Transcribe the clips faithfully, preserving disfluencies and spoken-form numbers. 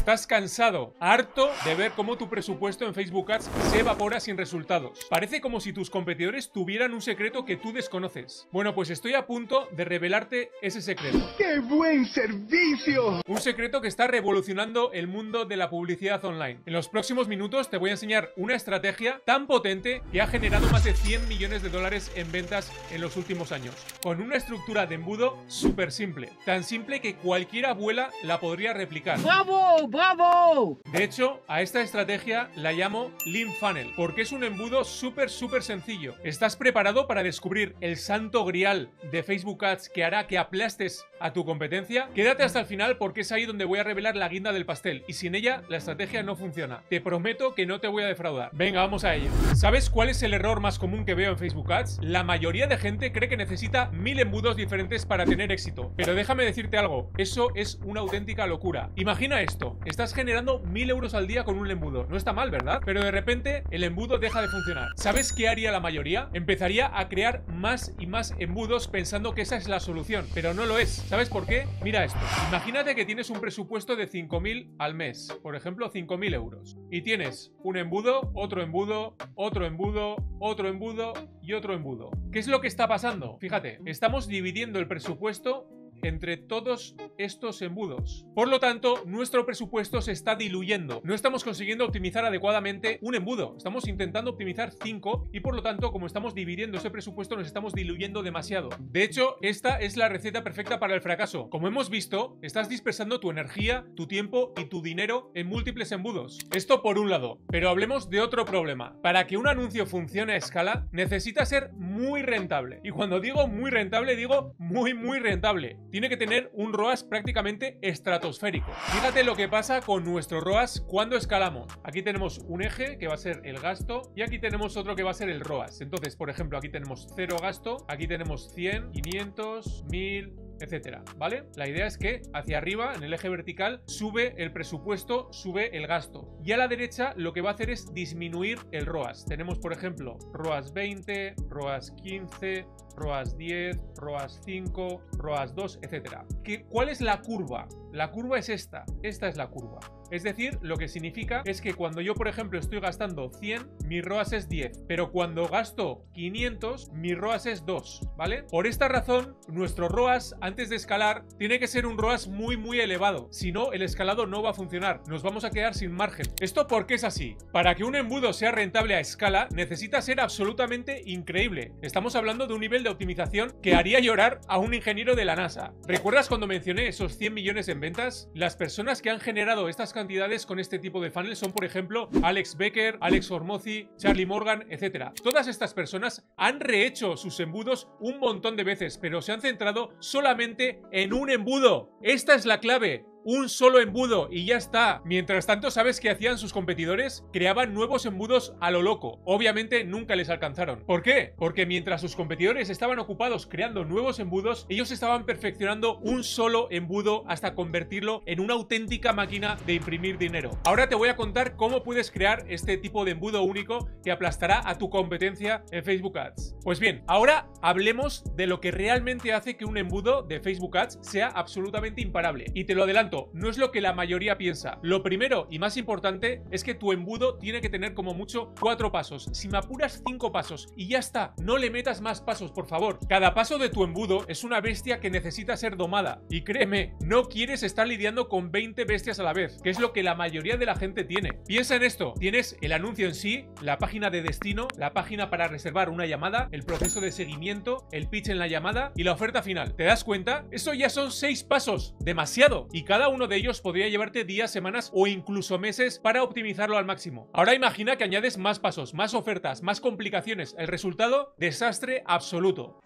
¿Estás cansado, harto de ver cómo tu presupuesto en Facebook Ads se evapora sin resultados? Parece como si tus competidores tuvieran un secreto que tú desconoces. Bueno, pues estoy a punto de revelarte ese secreto. ¡Qué buen servicio! Un secreto que está revolucionando el mundo de la publicidad online. En los próximos minutos te voy a enseñar una estrategia tan potente que ha generado más de cien millones de dólares en ventas en los últimos años, con una estructura de embudo súper simple, tan simple que cualquier abuela la podría replicar. ¡Bravo! ¡Bravo! De hecho, a esta estrategia la llamo Lean Funnel, porque es un embudo súper súper sencillo. ¿Estás preparado para descubrir el santo grial de Facebook Ads que hará que aplastes a tu competencia? Quédate hasta el final porque es ahí donde voy a revelar la guinda del pastel, y sin ella la estrategia no funciona. Te prometo que no te voy a defraudar. Venga, vamos a ello. ¿Sabes cuál es el error más común que veo en Facebook Ads? La mayoría de gente cree que necesita mil embudos diferentes para tener éxito. Pero déjame decirte algo, eso es una auténtica locura. Imagina esto, estás generando mil euros al día con un embudo. No está mal, ¿verdad? Pero de repente el embudo deja de funcionar. ¿Sabes qué haría la mayoría? Empezaría a crear más y más embudos pensando que esa es la solución, pero no lo es. ¿Sabes por qué? Mira esto. Imagínate que tienes un presupuesto de cinco mil al mes, por ejemplo cinco mil euros, y tienes un embudo, otro embudo, otro embudo, otro embudo y otro embudo. ¿Qué es lo que está pasando? Fíjate, estamos dividiendo el presupuesto entre todos estos embudos. Por lo tanto, nuestro presupuesto se está diluyendo. No estamos consiguiendo optimizar adecuadamente un embudo. Estamos intentando optimizar cinco y por lo tanto, como estamos dividiendo ese presupuesto, nos estamos diluyendo demasiado. De hecho, esta es la receta perfecta para el fracaso. Como hemos visto, estás dispersando tu energía, tu tiempo y tu dinero en múltiples embudos. Esto por un lado. Pero hablemos de otro problema. Para que un anuncio funcione a escala, necesita ser muy rentable. Y cuando digo muy rentable, digo muy muy rentable. Tiene que tener un R O A S prácticamente estratosférico. Fíjate lo que pasa con nuestro R O A S cuando escalamos. Aquí tenemos un eje que va a ser el gasto y aquí tenemos otro que va a ser el R O A S. Entonces, por ejemplo, aquí tenemos cero gasto, aquí tenemos cien, quinientos, mil, etcétera, ¿vale? La idea es que hacia arriba, en el eje vertical, sube el presupuesto, sube el gasto. Y a la derecha lo que va a hacer es disminuir el R O A S. Tenemos, por ejemplo, R O A S veinte, R O A S quince, R O A S diez, R O A S cinco, R O A S dos, etcétera. ¿Qué, ¿Cuál es la curva? La curva es esta. Esta es la curva. Es decir, lo que significa es que cuando yo, por ejemplo, estoy gastando cien, mi R O A S es diez. Pero cuando gasto quinientos, mi R O A S es dos, ¿vale? Por esta razón, nuestro R O A S, antes de escalar, tiene que ser un R O A S muy, muy elevado. Si no, el escalado no va a funcionar. Nos vamos a quedar sin margen. ¿Esto por qué es así? Para que un embudo sea rentable a escala, necesita ser absolutamente increíble. Estamos hablando de un nivel de optimización que haría llorar a un ingeniero de la NASA. ¿Recuerdas cuando mencioné esos cien millones en ventas? Las personas que han generado estas cantidades con este tipo de funnel son, por ejemplo, Alex Becker, Alex Hormozzi, Charlie Morgan, etcétera. Todas estas personas han rehecho sus embudos un montón de veces, pero se han centrado solamente en un embudo. Esta es la clave. Un solo embudo y ya está. Mientras tanto, ¿sabes qué hacían sus competidores? Creaban nuevos embudos a lo loco. Obviamente nunca les alcanzaron. ¿Por qué? Porque mientras sus competidores estaban ocupados creando nuevos embudos, ellos estaban perfeccionando un solo embudo hasta convertirlo en una auténtica máquina de imprimir dinero. Ahora te voy a contar cómo puedes crear este tipo de embudo único que aplastará a tu competencia en Facebook Ads. Pues bien, ahora hablemos de lo que realmente hace que un embudo de Facebook Ads sea absolutamente imparable. Y te lo adelanto, no es lo que la mayoría piensa. Lo primero y más importante es que tu embudo tiene que tener como mucho cuatro pasos. Si me apuras, cinco pasos y ya está. No le metas más pasos, por favor. Cada paso de tu embudo es una bestia que necesita ser domada. Y créeme, no quieres estar lidiando con veinte bestias a la vez, que es lo que la mayoría de la gente tiene. Piensa en esto. Tienes el anuncio en sí, la página de destino, la página para reservar una llamada, el proceso de seguimiento, el pitch en la llamada y la oferta final. ¿Te das cuenta? Eso ya son seis pasos. Demasiado. Y cada uno de ellos podría llevarte días, semanas o incluso meses para optimizarlo al máximo. Ahora imagina que añades más pasos, más ofertas, más complicaciones. El resultado, desastre absoluto.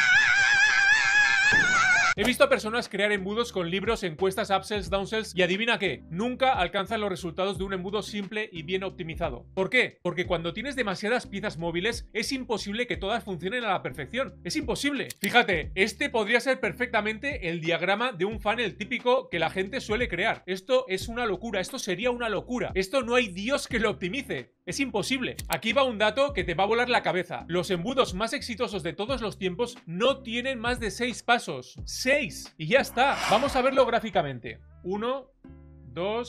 He visto a personas crear embudos con libros, encuestas, upsells, downsells y adivina qué, nunca alcanzan los resultados de un embudo simple y bien optimizado. ¿Por qué? Porque cuando tienes demasiadas piezas móviles es imposible que todas funcionen a la perfección. Es imposible. Fíjate, este podría ser perfectamente el diagrama de un funnel típico que la gente suele crear. Esto es una locura, esto sería una locura. Esto no hay Dios que lo optimice. Es imposible. Aquí va un dato que te va a volar la cabeza. Los embudos más exitosos de todos los tiempos no tienen más de seis pasos. seis. Y ya está. Vamos a verlo gráficamente. uno, dos,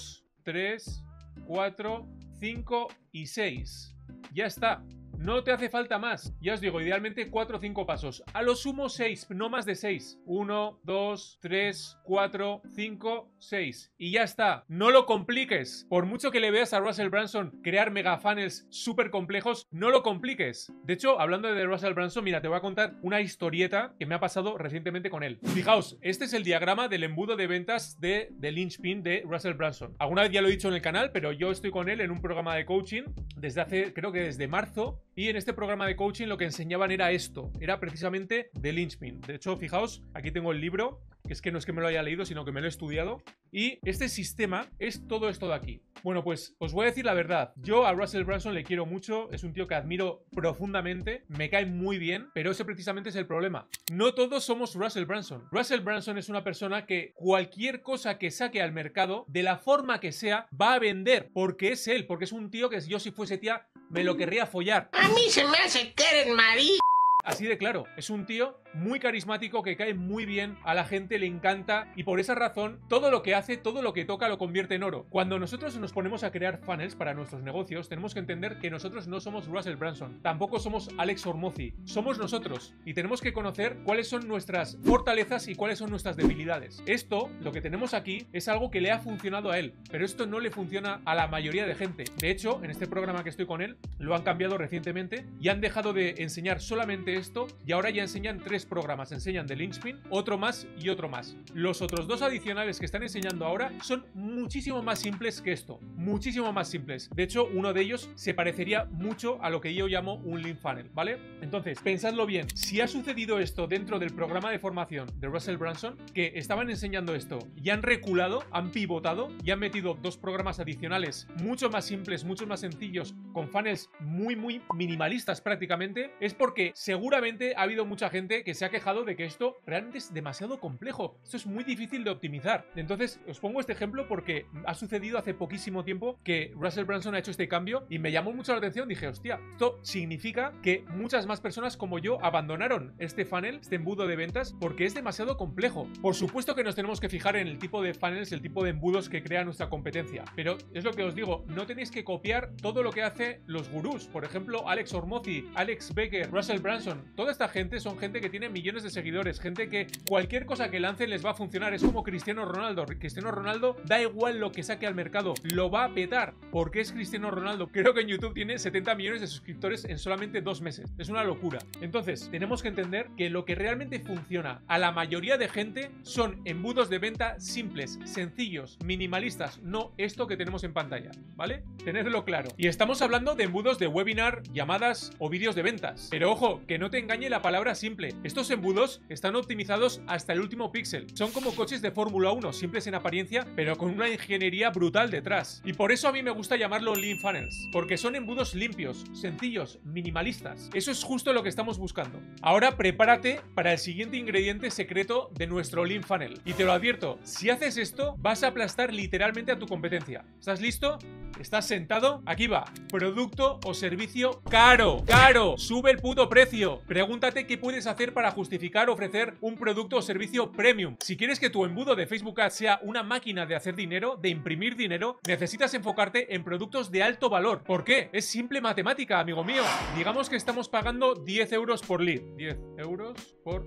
tres, cuatro, cinco y seis. Ya está. No te hace falta más. Ya os digo, idealmente cuatro o cinco pasos. A lo sumo seis, no más de seis. uno, dos, tres, cuatro, cinco, seis. Y ya está. No lo compliques. Por mucho que le veas a Russell Brunson crear mega funnels súper complejos, no lo compliques. De hecho, hablando de Russell Brunson, mira, te voy a contar una historieta que me ha pasado recientemente con él. Fijaos, este es el diagrama del embudo de ventas de, de Linchpin de Russell Brunson. Alguna vez ya lo he dicho en el canal, pero yo estoy con él en un programa de coaching desde hace, creo que desde marzo. Y en este programa de coaching lo que enseñaban era esto, era precisamente de Linchpin. De hecho, fijaos, aquí tengo el libro, que es que no es que me lo haya leído, sino que me lo he estudiado. Y este sistema es todo esto de aquí. Bueno, pues os voy a decir la verdad. Yo a Russell Brunson le quiero mucho, es un tío que admiro profundamente, me cae muy bien, pero ese precisamente es el problema. No todos somos Russell Brunson. Russell Brunson es una persona que cualquier cosa que saque al mercado, de la forma que sea, va a vender, porque es él, porque es un tío que yo si fuese tía me lo querría follar. A mí se me hace que eres marido. Así de claro, es un tío muy carismático que cae muy bien, a la gente le encanta y por esa razón todo lo que hace, todo lo que toca lo convierte en oro. Cuando nosotros nos ponemos a crear funnels para nuestros negocios, tenemos que entender que nosotros no somos Russell Brunson, tampoco somos Alex Hormozzi, somos nosotros y tenemos que conocer cuáles son nuestras fortalezas y cuáles son nuestras debilidades. Esto, lo que tenemos aquí, es algo que le ha funcionado a él, pero esto no le funciona a la mayoría de gente. De hecho, en este programa que estoy con él, lo han cambiado recientemente y han dejado de enseñar solamente esto y ahora ya enseñan tres programas, enseñan de Linchpin, otro más y otro más. Los otros dos adicionales que están enseñando ahora son muchísimo más simples que esto, muchísimo más simples. De hecho, uno de ellos se parecería mucho a lo que yo llamo un lead funnel, ¿vale? Entonces, pensadlo bien, si ha sucedido esto dentro del programa de formación de Russell Brunson, que estaban enseñando esto y han reculado, han pivotado y han metido dos programas adicionales mucho más simples, mucho más sencillos, con funnels muy muy minimalistas prácticamente, es porque seguramente ha habido mucha gente que se ha quejado de que esto realmente es demasiado complejo. Esto es muy difícil de optimizar. Entonces, os pongo este ejemplo porque ha sucedido hace poquísimo tiempo que Russell Brunson ha hecho este cambio y me llamó mucho la atención. Dije, hostia, esto significa que muchas más personas como yo abandonaron este funnel, este embudo de ventas, porque es demasiado complejo. Por supuesto que nos tenemos que fijar en el tipo de funnels, el tipo de embudos que crea nuestra competencia. Pero es lo que os digo, no tenéis que copiar todo lo que hace los gurús. Por ejemplo, Alex Hormozzi, Alex Becker, Russell Brunson. Toda esta gente son gente que tiene millones de seguidores, gente que cualquier cosa que lancen les va a funcionar. Es como Cristiano Ronaldo. Cristiano Ronaldo, da igual lo que saque al mercado, lo va a petar, porque es Cristiano Ronaldo. Creo que en YouTube tiene setenta millones de suscriptores en solamente dos meses. Es una locura. Entonces, tenemos que entender que lo que realmente funciona a la mayoría de gente son embudos de venta simples, sencillos, minimalistas, no esto que tenemos en pantalla, ¿vale? Tenedlo claro. Y estamos hablando de embudos de webinar, llamadas o vídeos de ventas. Pero ojo, que no te engañe la palabra simple. Estos embudos están optimizados hasta el último píxel. Son como coches de Fórmula uno, simples en apariencia, pero con una ingeniería brutal detrás. Y por eso a mí me gusta llamarlo lean funnels, porque son embudos limpios, sencillos, minimalistas. Eso es justo lo que estamos buscando. Ahora prepárate para el siguiente ingrediente secreto de nuestro lean funnel. Y te lo advierto, si haces esto, vas a aplastar literalmente a tu competencia. ¿Estás listo? ¿Estás sentado? Aquí va. Producto o servicio caro. ¡Caro! ¡Sube el puto precio! Pregúntate qué puedes hacer para justificar ofrecer un producto o servicio premium. Si quieres que tu embudo de Facebook Ads sea una máquina de hacer dinero, de imprimir dinero, necesitas enfocarte en productos de alto valor. ¿Por qué? Es simple matemática, amigo mío. Digamos que estamos pagando diez euros por lead. diez euros por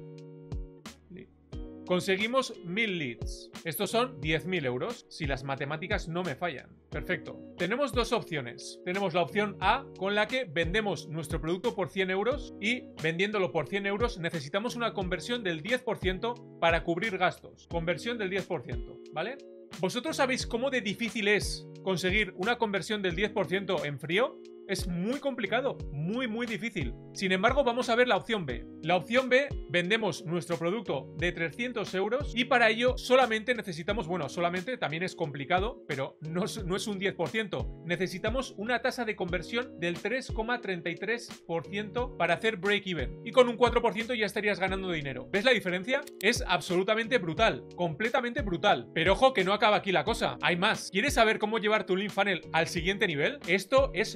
lead. Conseguimos mil leads. Estos son diez mil euros, si las matemáticas no me fallan. Perfecto. Tenemos dos opciones. Tenemos la opción A, con la que vendemos nuestro producto por cien euros y vendiéndolo por cien euros necesitamos una conversión del diez por ciento para cubrir gastos. Conversión del diez por ciento, ¿vale? ¿Vosotros sabéis cómo de difícil es conseguir una conversión del diez por ciento en frío? Es muy complicado, muy muy difícil. Sin embargo, vamos a ver la opción B. La opción B, vendemos nuestro producto de trescientos euros y para ello solamente necesitamos, bueno, solamente también es complicado, pero no es, no es un diez por ciento. Necesitamos una tasa de conversión del tres coma treinta y tres por ciento para hacer break-even. Y con un cuatro por ciento ya estarías ganando dinero. ¿Ves la diferencia? Es absolutamente brutal, completamente brutal. Pero ojo que no acaba aquí la cosa, hay más. ¿Quieres saber cómo llevar tu lead funnel al siguiente nivel? Esto es lo más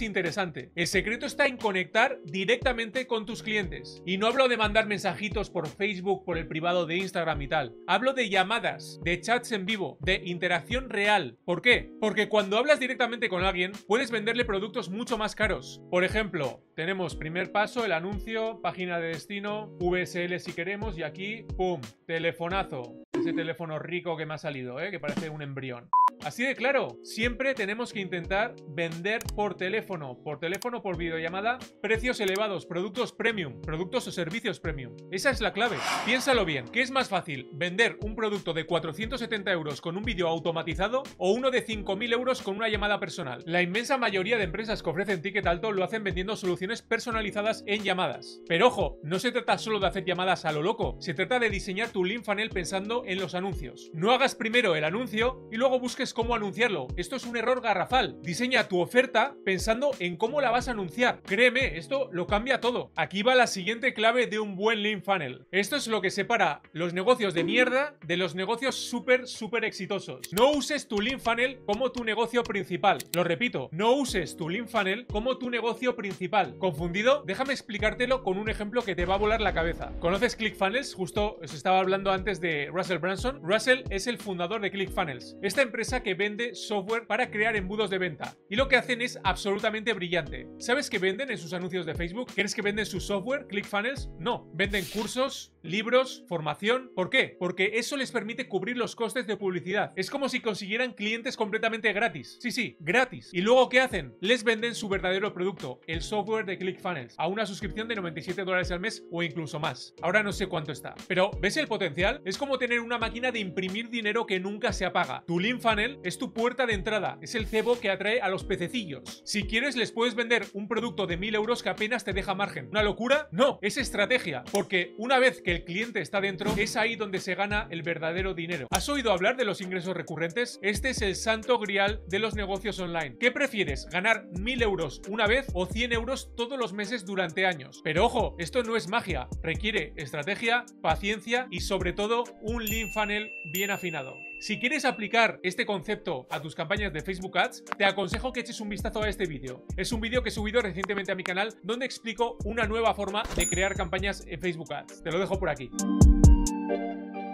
interesante. El secreto está en conectar directamente con tus clientes. Y no hablo de mandar mensajitos por Facebook, por el privado de Instagram y tal. Hablo de llamadas, de chats en vivo, de interacción real. ¿Por qué? Porque cuando hablas directamente con alguien, puedes venderle productos mucho más caros. Por ejemplo, tenemos primer paso, el anuncio, página de destino, V S L si queremos, y aquí, ¡pum!, telefonazo. Ese teléfono rico que me ha salido, ¿eh? Que parece un embrión. Así de claro, siempre tenemos que intentar vender por teléfono, por teléfono, por videollamada, precios elevados, productos premium, productos o servicios premium. Esa es la clave. Piénsalo bien, ¿qué es más fácil? ¿Vender un producto de cuatrocientos setenta euros con un vídeo automatizado o uno de cinco mil euros con una llamada personal? La inmensa mayoría de empresas que ofrecen ticket alto lo hacen vendiendo soluciones personalizadas en llamadas. Pero ojo, no se trata solo de hacer llamadas a lo loco, se trata de diseñar tu lead funnel pensando en los anuncios. No hagas primero el anuncio y luego busques cómo anunciarlo. Esto es un error garrafal. Diseña tu oferta pensando en cómo la vas a anunciar. Créeme, esto lo cambia todo. Aquí va la siguiente clave de un buen lead funnel. Esto es lo que separa los negocios de mierda de los negocios súper, súper exitosos. No uses tu lead funnel como tu negocio principal. Lo repito, no uses tu lead funnel como tu negocio principal. ¿Confundido? Déjame explicártelo con un ejemplo que te va a volar la cabeza. ¿Conoces ClickFunnels? Justo os estaba hablando antes de Russell Brunson. Russell es el fundador de ClickFunnels, esta empresa que vende software para crear embudos de venta. Y lo que hacen es absolutamente brillante. ¿Sabes qué venden en sus anuncios de Facebook? ¿Crees que venden su software, ClickFunnels? No. Venden cursos, libros, formación. ¿Por qué? Porque eso les permite cubrir los costes de publicidad. Es como si consiguieran clientes completamente gratis. Sí, sí, gratis. ¿Y luego qué hacen? Les venden su verdadero producto, el software de ClickFunnels, a una suscripción de noventa y siete dólares al mes o incluso más. Ahora no sé cuánto está. Pero, ¿ves el potencial? Es como tener una máquina de imprimir dinero que nunca se apaga. Tu lead funnel es tu puerta de entrada, es el cebo que atrae a los pececillos. Si quieres, les puedes vender un producto de mil euros que apenas te deja margen. ¿Una locura? No, es estrategia, porque una vez que el cliente está dentro, es ahí donde se gana el verdadero dinero. ¿Has oído hablar de los ingresos recurrentes? Este es el santo grial de los negocios online. ¿Qué prefieres? ¿Ganar mil euros una vez o cien euros todos los meses durante años? Pero ojo, esto no es magia, requiere estrategia, paciencia y sobre todo un lead funnel bien afinado. Si quieres aplicar este concepto a tus campañas de Facebook Ads, te aconsejo que eches un vistazo a este vídeo. Es un vídeo que he subido recientemente a mi canal donde explico una nueva forma de crear campañas en Facebook Ads. Te lo dejo por aquí.